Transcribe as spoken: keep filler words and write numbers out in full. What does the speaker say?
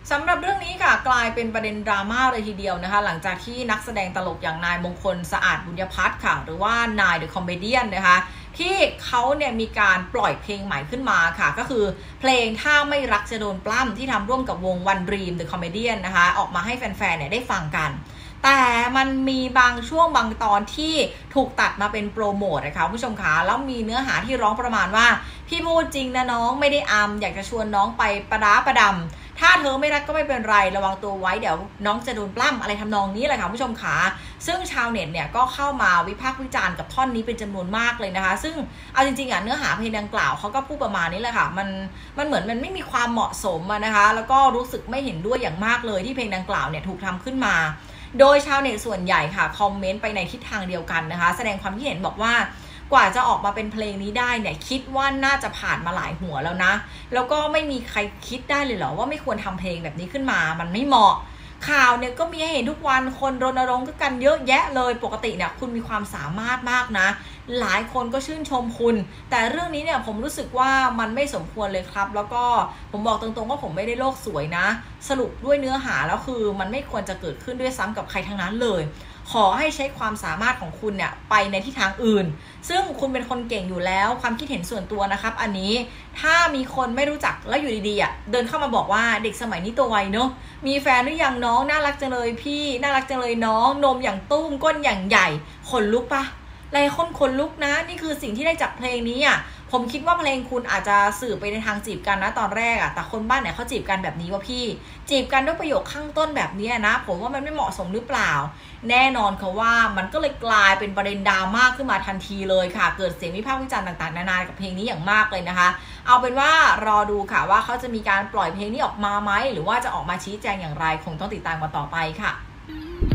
สำหรับเรื่องนี้ค่ะกลายเป็นประเด็นดราม่าเลยทีเดียวนะคะหลังจากที่นักแสดงตลกอย่างนายมงคลสะอาดบุญยพัฒน์ค่ะหรือว่านายเดอะคอมเมเดี้นะคะที่เขาเนี่ยมีการปล่อยเพลงใหม่ขึ้นมาค่ะก็คือเพลงถ้าไม่รักจะโดนปล้ำที่ทำร่วมกับวง One Dream The Comedian นะคะออกมาให้แฟนๆเนี่ยได้ฟังกันแต่มันมีบางช่วงบางตอนที่ถูกตัดมาเป็นโปรโมทนะคะผู้ชมคะแล้วมีเนื้อหาที่ร้องประมาณว่าพี่พูดจริงนะน้องไม่ได้อำอยากจะชวนน้องไปประดาประดำถ้าเธอไม่รักก็ไม่เป็นไรระวังตัวไว้เดี๋ยวน้องจะโดนปล้ำอะไรทำนองนี้แหละค่ะผู้ชมคะซึ่งชาวเน็ตเนี่ยก็เข้ามาวิพากษ์วิจารณ์กับท่อนนี้เป็นจำนวนมากเลยนะคะซึ่งเอาจริงๆอ่ะเนื้อหาเพลงดังกล่าวเขาก็พูดประมาณนี้แหละค่ะมันมันเหมือนมันไม่มีความเหมาะสมนะคะแล้วก็รู้สึกไม่เห็นด้วยอย่างมากเลยที่เพลงดังกล่าวเนี่ยถูกทำขึ้นมาโดยชาวเน็ตส่วนใหญ่ค่ะคอมเมนต์ไปในทิศทางเดียวกันนะคะแสดงความคิดเห็นบอกว่ากว่าจะออกมาเป็นเพลงนี้ได้เนี่ยคิดว่าน่าจะผ่านมาหลายหัวแล้วนะแล้วก็ไม่มีใครคิดได้เลยเหรอว่าไม่ควรทำเพลงแบบนี้ขึ้นมามันไม่เหมาะข่าวเนี่ยก็มีให้เห็นทุกวันคนรณรงค์กันเยอะแยะเลยปกติเนี่ยคุณมีความสามารถมากนะหลายคนก็ชื่นชมคุณแต่เรื่องนี้เนี่ยผมรู้สึกว่ามันไม่สมควรเลยครับแล้วก็ผมบอกตรงๆว่าผมไม่ได้โลกสวยนะสรุปด้วยเนื้อหาแล้วคือมันไม่ควรจะเกิดขึ้นด้วยซ้ำกับใครทั้งนั้นเลยขอให้ใช้ความสามารถของคุณเนี่ยไปในทิศทางอื่นซึ่งคุณเป็นคนเก่งอยู่แล้วความคิดเห็นส่วนตัวนะครับอันนี้ถ้ามีคนไม่รู้จักแล้วอยู่ดีๆอ่ะเดินเข้ามาบอกว่าเด็กสมัยนี้ตัวไวเนอะมีแฟนหรือยังน้องน่ารักจังเลยพี่น่ารักจังเลยน้องนมอย่างตุ้มก้นอย่างใหญ่ขนลุกปะหลายคนขนลุกนะนี่คือสิ่งที่ได้จากเพลงนี้อ่ะผมคิดว่าเพลงคุณอาจจะสื่อไปในทางจีบกันนะตอนแรกอะแต่คนบ้านเนี่ยเขาจีบกันแบบนี้ว่าพี่จีบกันด้วยประโยคข้างต้นแบบนี้นะผมว่ามันไม่เหมาะสมหรือเปล่าแน่นอนค่ะว่ามันก็เลยกลายเป็นประเด็นดราม่าขึ้นมาทันทีเลยค่ะเกิดเสียงวิพากษ์วิจารณ์ต่างๆนานากับเพลงนี้อย่างมากเลยนะคะเอาเป็นว่ารอดูค่ะว่าเขาจะมีการปล่อยเพลงนี้ออกมาไหมหรือว่าจะออกมาชี้แจงอย่างไรคงต้องติดตามกันต่อไปค่ะ